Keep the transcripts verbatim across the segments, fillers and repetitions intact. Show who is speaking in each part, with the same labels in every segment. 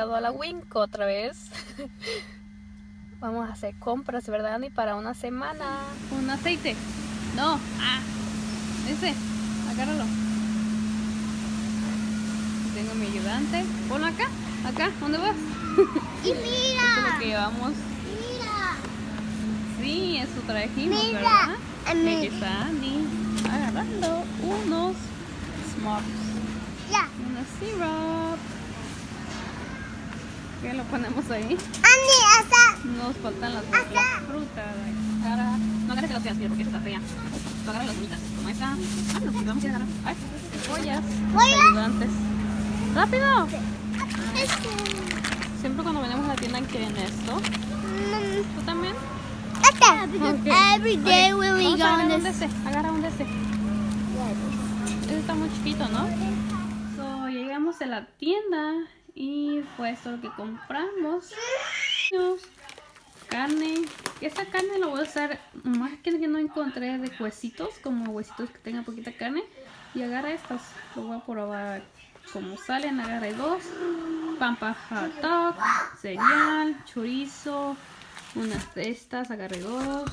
Speaker 1: llegado a la Winco otra vez. Vamos a hacer compras, ¿verdad, Andy? Para una semana.
Speaker 2: Un aceite. No. Ah. Ese. Agárralo. Tengo mi ayudante. Ponlo acá. Acá. ¿Dónde vas?
Speaker 3: Y mira.
Speaker 2: Esto es lo que llevamos.
Speaker 3: Mira.
Speaker 2: Sí, eso trajimos,
Speaker 3: Mira.
Speaker 2: ¿verdad?
Speaker 3: A
Speaker 2: Y
Speaker 3: mí.
Speaker 2: aquí está Andy agarrando unos Smurfs.
Speaker 3: Ya.
Speaker 2: Una syrup. ¿Qué lo ponemos ahí?
Speaker 3: Andy, hasta.
Speaker 2: Nos faltan las, las frutas. Agarra, no agarres las feas, mira, porque esta está fea. Tú agarras las bonitas, como esta. Ah, no, sí, vamos a ir a agarrar. Ay, cebollas,
Speaker 3: Voy a-
Speaker 2: ayudantes. ¡Rápido!
Speaker 3: Este.
Speaker 2: Siempre cuando venimos a la tienda quieren esto.
Speaker 3: Mm,
Speaker 2: ¿Tú también?
Speaker 3: Este.
Speaker 2: Ok.
Speaker 3: Every day
Speaker 2: Ok,
Speaker 3: when we
Speaker 2: vamos
Speaker 3: go
Speaker 2: a
Speaker 3: on
Speaker 2: agarrar un de
Speaker 3: this.
Speaker 2: ese. Agarra un de ese. Ese está muy chiquito, ¿no? So, llegamos a la tienda y fue esto lo que compramos. Carne. Esta carne la voy a usar más que que no encontré de huesitos, como huesitos que tengan poquita carne. Y agarra estas. Lo voy a probar como salen. Agarré dos. Pampa hot dog, cereal, chorizo. Unas de estas. Agarré dos.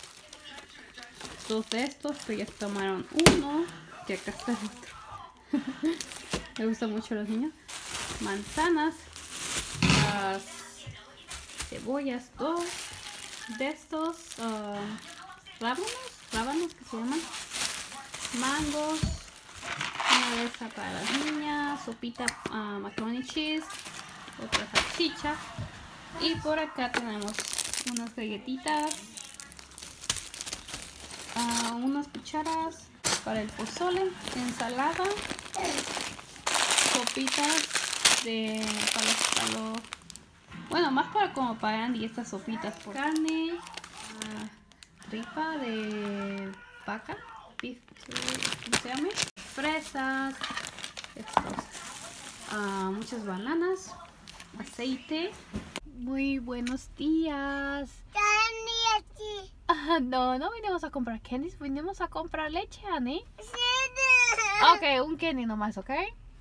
Speaker 2: Dos de estos, pero ya tomaron uno. Y acá está el otro. Me gusta mucho a los niños. Manzanas. Las cebollas, dos de estos uh, rábanos, rábanos que se llaman. Mangos. Una de esas para las niñas. Sopita uh, macaroni cheese. Otra salchicha. Y por acá tenemos unas galletitas. Uh, unas cucharas para el pozole, ensalada, sopitas de para los, para los, bueno, más para como para Andy estas sopitas por carne, uh, tripa de vaca, beef, ¿cómo se llama? Fresas, estos, uh, muchas bananas, aceite. Muy buenos días.
Speaker 3: Andy, aquí.
Speaker 1: Ah, no, no vinimos a comprar candies, vinimos a comprar leche, Annie.
Speaker 3: Sí.
Speaker 1: Ok, un candy nomás, ¿ok?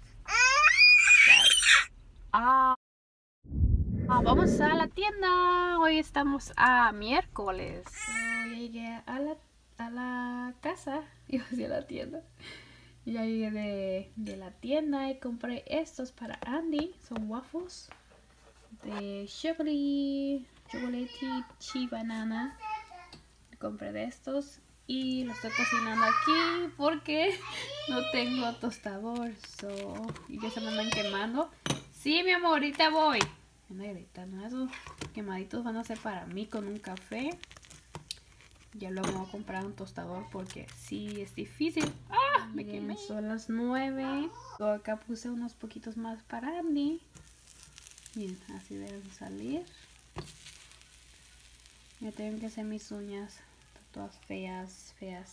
Speaker 1: Ah, ah, vamos a la tienda. Hoy estamos a miércoles. So, llegué a la, a la casa. Iba hacia la tienda. Ya llegué de, de la tienda y compré estos para Andy. Son waffles de chocolate, chocolate chip banana. Compré de estos y lo estoy cocinando aquí porque no tengo tostador. So, y ya se me andan quemando. Sí, mi amor, ahorita voy. Me anda gritando. Esos quemaditos van a ser para mí con un café. Ya luego voy a comprar un tostador porque sí es difícil. ¡Ah! Me quemé. Son las nueve. So, acá puse unos poquitos más para Andy. Miren, así deben salir. Ya tengo que hacer mis uñas. Todas feas, feas.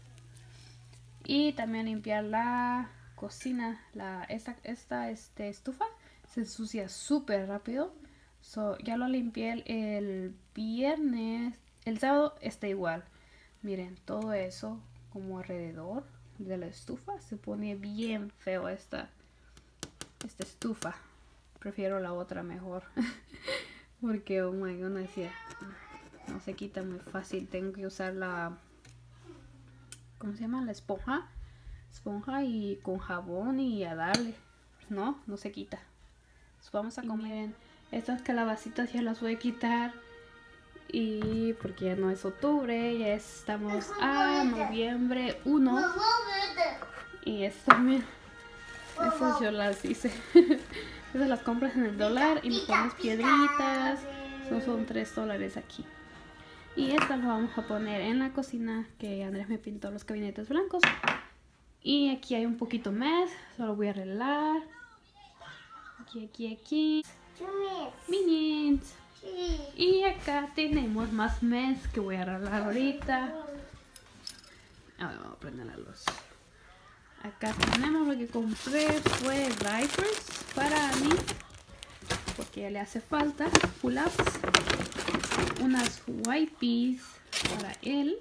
Speaker 1: Y también limpiar la cocina. La, esta esta este, estufa se ensucia súper rápido. So, ya lo limpié el, el viernes. El sábado está igual. Miren, todo eso como alrededor de la estufa. Se pone bien feo esta, esta estufa. Prefiero la otra mejor. Porque, oh my god, decía, no se quita muy fácil. Tengo que usar la, ¿cómo se llama? La esponja. Esponja y con jabón y a darle. No, no se quita. Entonces vamos a comer. Miren, estas calabacitas ya las voy a quitar. Y porque ya no es octubre, ya estamos a noviembre primero. Y esto también. Estas yo las hice. Esas las compras en el dólar y le pones piedritas. Son, son tres dólares aquí. Y estas las vamos a poner en la cocina que Andrés me pintó los gabinetes blancos. Y aquí hay un poquito más. Solo voy a arreglar. Aquí, aquí, aquí. Minions. Y acá tenemos más mes que voy a arreglar ahorita. Ahora vamos a prender la luz. Acá tenemos lo que compré fue diapers para mí porque ya le hace falta, pull-ups, unas wipes para él,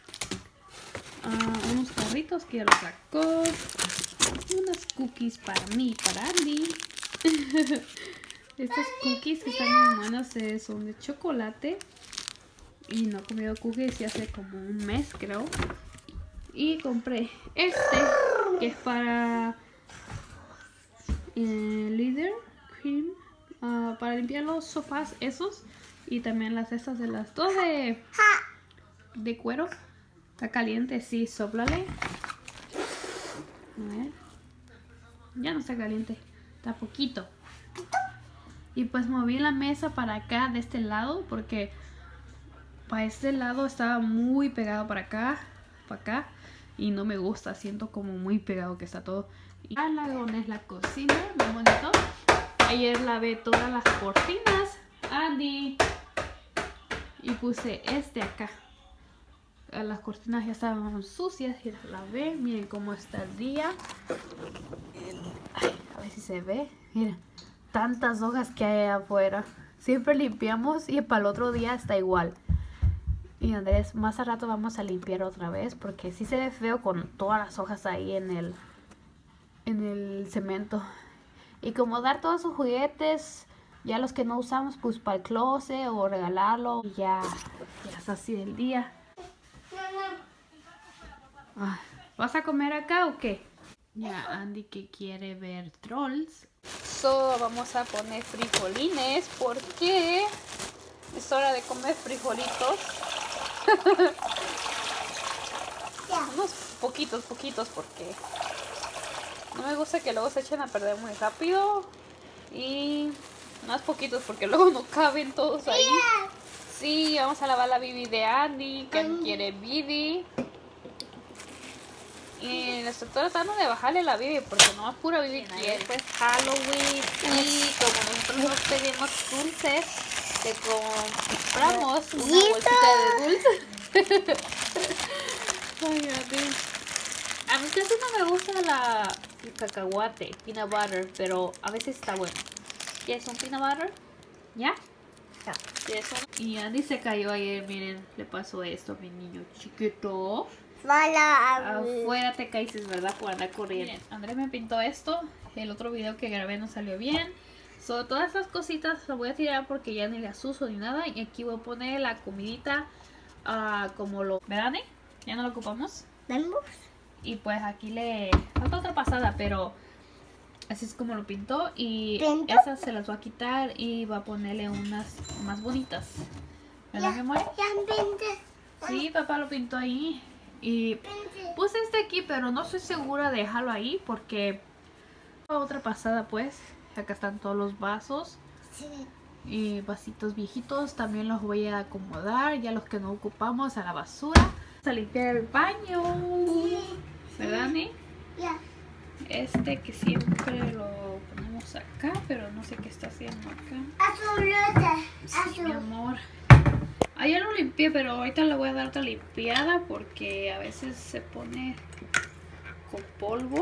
Speaker 1: uh, unos carritos que ya lo sacó, unas cookies para mí, para Andy, Estos cookies que están bien buenos eh, son de chocolate. Y no he comido cookies ya hace como un mes, creo. Y compré este, que es para eh, Leather Cream. Uh, para limpiar los sofás esos. Y también las estas de las dos de, de cuero. Está caliente, sí, sóplale. A ver. Ya no está caliente. Está poquito. Y pues moví la mesa para acá, de este lado, porque para este lado estaba muy pegado para acá, para acá. Y no me gusta, siento como muy pegado que está todo. Y la donde es la cocina, muy bonito. Ayer lavé todas las cortinas, Andy. Y puse este acá. Las cortinas ya estaban sucias y las lavé. Miren cómo está el día. Ay, a ver si se ve. Miren, tantas hojas que hay afuera. Siempre limpiamos y para el otro día está igual. Y Andrés, más a rato vamos a limpiar otra vez porque sí se ve feo con todas las hojas ahí en el, en el cemento. Y como dar todos sus juguetes, ya los que no usamos, pues para el closet o regalarlo. Y ya, ya es así del día. Ay, ¿vas a comer acá o qué? Ya Andy que quiere ver Trolls. So vamos a poner frijolines porque es hora de comer frijolitos. Unos poquitos, poquitos porque no me gusta que luego se echen a perder muy rápido. Y más poquitos porque luego no caben todos ahí. Sí, vamos a lavar la bibi de Andy, que quiere bibi. Y le estoy tratando de bajarle la bibi porque no es pura bibi quiere. Pues Halloween y como nosotros nos pedimos dulces, te compramos una bolsita de dulces. Ay, a mí casi no me gusta la el cacahuate, peanut butter, pero a veces está bueno. ¿Quieres un peanut butter? ¿Ya? Ya. ¿Quieres uno? Y Andy se cayó ayer, miren, le pasó esto a mi niño chiquito. Afuera te caíste, ¿verdad? Por andar corriendo. Miren, Andrés me pintó esto. El otro video que grabé no salió bien. So, todas estas cositas las voy a tirar porque ya ni las uso ni nada. Y aquí voy a poner la comidita uh, como lo... ¿Verdad, Andy? Ya no lo ocupamos.
Speaker 3: ¿Vamos?
Speaker 1: Y pues aquí le falta otra pasada, pero así es como lo pintó. Y
Speaker 3: ¿Pinto?
Speaker 1: esas se las voy a quitar y voy a ponerle unas más bonitas. ¿Verdad, mi amor?
Speaker 3: Ya pinté.
Speaker 1: Sí, papá lo pintó ahí. Y puse este aquí, pero no estoy segura de dejarlo ahí porque otra pasada, pues. Acá están todos los vasos.
Speaker 3: Sí.
Speaker 1: Y vasitos viejitos también los voy a acomodar. Ya los que no ocupamos a la basura. Vamos a limpiar el baño.
Speaker 3: Sí.
Speaker 1: ¿Verdad, Ani?
Speaker 3: Ya.
Speaker 1: Este que siempre lo ponemos acá, pero no sé qué está haciendo acá.
Speaker 3: Azulota.
Speaker 1: Sí, mi
Speaker 3: Azul.
Speaker 1: amor. Ayer lo limpié, pero ahorita le voy a dar otra limpiada porque a veces se pone con polvo.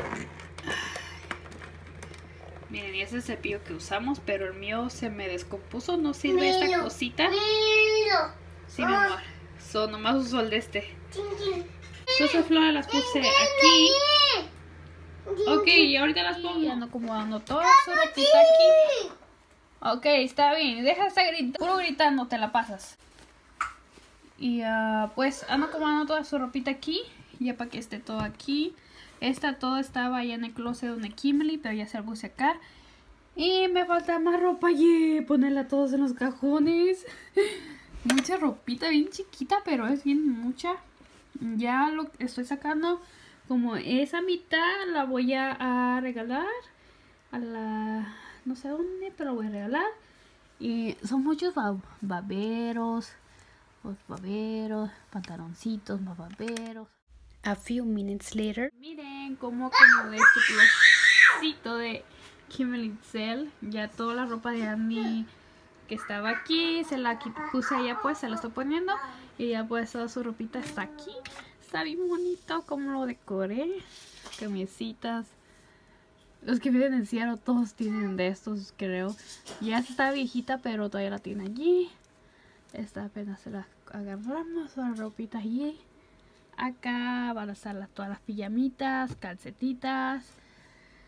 Speaker 1: Miren, y ese es el cepillo que usamos, pero el mío se me descompuso. No sirve esta
Speaker 3: Milo,
Speaker 1: cosita.
Speaker 3: Milo.
Speaker 1: Sí, mi amor. So, nomás uso el de este.
Speaker 3: Chin, chin.
Speaker 1: Yo esas flores las puse aquí. Ok, y ahorita las pongo. Y ando acomodando toda su ropita aquí. Ok, está bien. Deja de estar gritando. Puro gritando te la pasas. Y uh, pues ando acomodando toda su ropita aquí. Ya para que esté todo aquí. Esta todo estaba allá en el closet donde Kimberly, pero ya se la puse acá. Y me falta más ropa y ponerla todos en los cajones. Mucha ropita, bien chiquita, pero es bien mucha. Ya lo estoy sacando. Como esa mitad la voy a, a regalar a la... no sé dónde, pero voy a regalar. Y son muchos bab baberos. Los baberos, pantaloncitos, más baberos. A few minutes later. Miren cómo acomodé este closetcito de Kimberly Cell. Ya toda la ropa de Andy que estaba aquí, se la puse allá, pues se la estoy poniendo. Y ya pues toda su ropita está aquí. Está bien bonito como lo decoré. Camisitas. Los que vienen en Seattle todos tienen de estos, creo. Ya está viejita, pero todavía la tiene allí. Esta apenas se la agarramos, la ropita allí. Acá van a estar las, todas las pijamitas, calcetitas.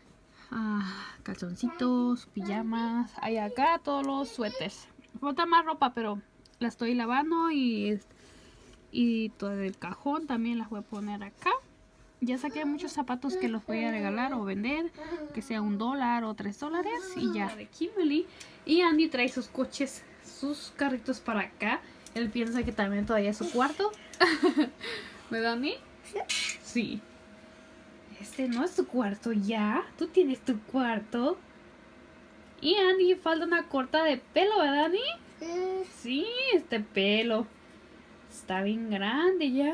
Speaker 1: ah, calzoncitos, pijamas. Hay acá todos los suéteres. Falta más ropa, pero la estoy lavando y, y todo el cajón también las voy a poner acá. Ya saqué muchos zapatos que los voy a regalar o vender, que sea un dólar o tres dólares y ya. De Kimberly. Y Andy trae sus coches, sus carritos para acá. Él piensa que también todavía es su cuarto. ¿Verdad, Andy? Sí. Este no es tu cuarto ya. Tú tienes tu cuarto. Y Andy falta una corta de pelo, ¿verdad, Andy? Sí, este pelo está bien grande ya.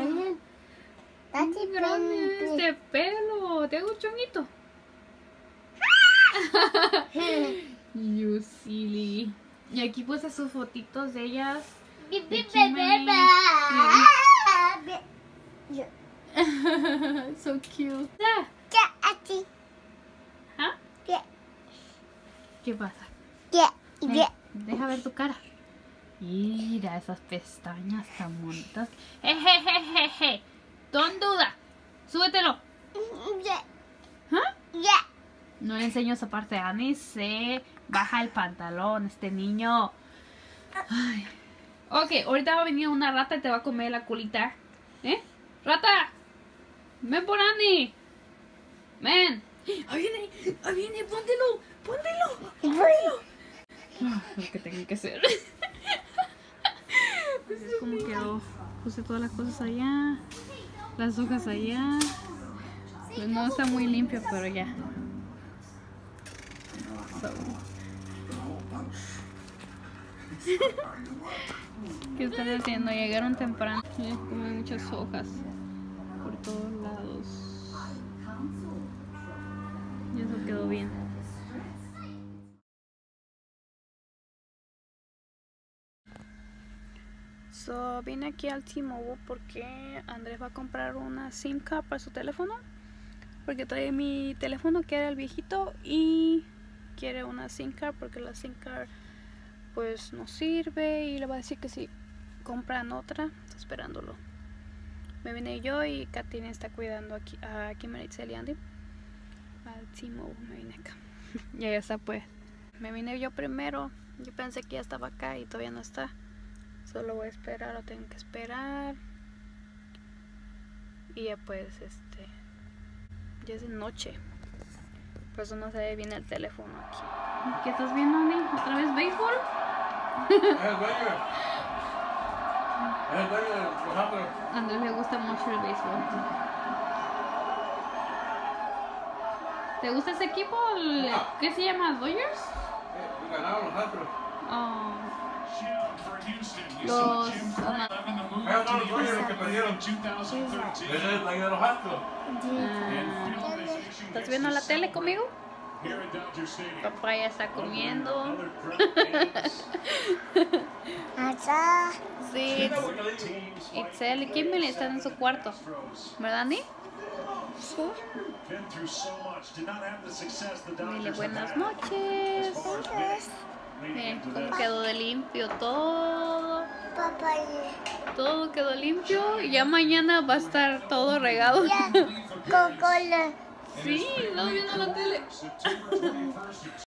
Speaker 1: Muy grande este pelo. Te hago un chonguito. You silly. Y aquí puse sus fotitos de ellas. De Kimberly. So cute. ¿Ah? ¿Qué pasa? Eh, deja ver tu cara. Mira esas pestañas tan bonitas. Jejejeje. Don't do that. Súbetelo. ¿Ah? No le enseño esa parte a Annie. Se baja el pantalón este niño. Ay. Ok, ahorita va a venir una rata y te va a comer la colita. ¿Eh? ¡Rata! ¡Ven por Annie! ¡Ven! ¡Ahí viene! ¡Ahí viene! ¡Póntelo! ¡Póntelo! ¡Póntelo! Ah, lo que tengo que hacer. Pues es como quedó. Puse todas las cosas allá. Las hojas allá. Pues no está muy limpio, pero ya. So. ¿Qué están haciendo? Llegaron temprano. Mira, como hay muchas hojas por todos lados. Y eso quedó bien. So, vine aquí al T-Mobile porque Andrés va a comprar una SIM card para su teléfono. Porque trae mi teléfono que era el viejito y quiere una SIM card porque la SIM card pues no sirve y le va a decir que si compran otra, está esperándolo. Me vine yo y Katina está cuidando aquí a Kimberly y Andy. Al T-Mobile me vine acá. Ya ya está pues. Me vine yo primero. Yo pensé que ya estaba acá y todavía no está. Solo voy a esperar, lo tengo que esperar. Y ya pues este ya es de noche. Por eso no se ve bien el teléfono aquí. ¿Qué estás viendo, Andy? ¿Otra vez béisbol?
Speaker 4: Es el dueño. Es el dueño de Alejandro.
Speaker 1: A Andrés le gusta mucho el béisbol. ¿Te gusta ese equipo? El- ¿Qué se llama? ¿Dodgers?
Speaker 4: Eh, Ganaron los Astros.
Speaker 1: Oh, los...
Speaker 4: Esos son los Dodgers los que perdieron. Ese es el dueño de los Astros.
Speaker 1: Ah, ¿estás viendo la tele conmigo? Papá ya está comiendo. Sí, Itzel y Kimberly están en su cuarto. ¿Verdad, Andy?
Speaker 3: Sí.
Speaker 1: Dile buenas noches. Miren cómo quedó de limpio todo.
Speaker 3: Papá,
Speaker 1: Todo quedó limpio y ya mañana va a estar todo regado.
Speaker 3: ya, Coca-Cola.
Speaker 1: Sí, estamos viendo la tele.